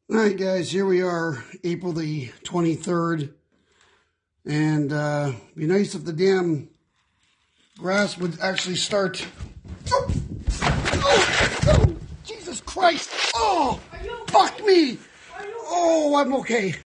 All right, guys, here we are, April the 23rd, and it'd be nice if the damn grass would actually start. Oh, Jesus Christ! Oh, fuck me! Oh, I'm okay.